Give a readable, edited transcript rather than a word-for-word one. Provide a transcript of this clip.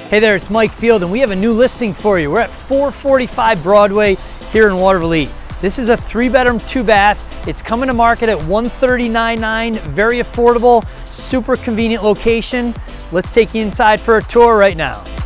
Hey there, it's Mike Field, and we have a new listing for you. We're at 445 Broadway here in Watervliet. This is a 3-bedroom, 2-bath. It's coming to market at $139,900. Very affordable, super convenient location. Let's take you inside for a tour right now.